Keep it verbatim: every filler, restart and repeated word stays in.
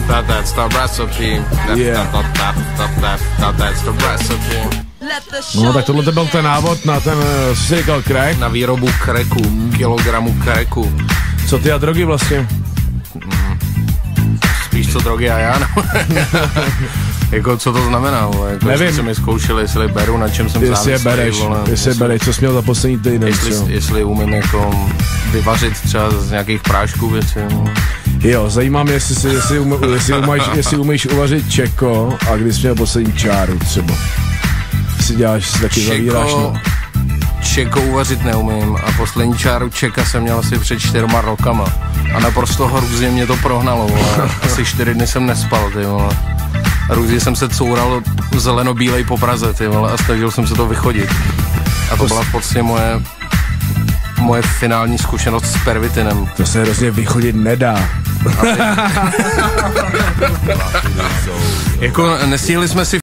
That, that's the recipe. That, Yeah. that, that, that, that, that, that's the recipe. No tak tohle to byl ten návod na ten, co jsi říkal, crack? Na výrobu cracku, kilogramu cracku. Co ty a drogy vlastně? Spíš co drogy a já, no. Jako co to znamená, vole? Jako Nevím. Jestli mi zkoušeli, jestli beru, na čem jsem Jestli je závislý, bereš, vole. jestli je bereš, co jsi měl za poslední týden, Jestli, co? jestli umím jako vyvařit třeba z nějakých prášků věci, no. Jo, zajímá mě, jestli, si, jestli, um, jestli, umíš, jestli umíš uvařit čeko a když jsi měl poslední čáru třeba. Si děláš, si taky zavíráš, no. Čeko uvařit neumím a poslední čáru čeka jsem měl asi před čtyřma rokama a naprosto hrůzně mě to prohnalo, vole. Asi čtyři dny jsem nespal, ty vole. Různě jsem se coural zeleno-bílej po Praze, ty vole, a snažil jsem se to vychodit. A to byla v podstatě moje moje finální zkušenost s pervitinem. To se hrozně vychodit nedá. Jako nestihli jsme si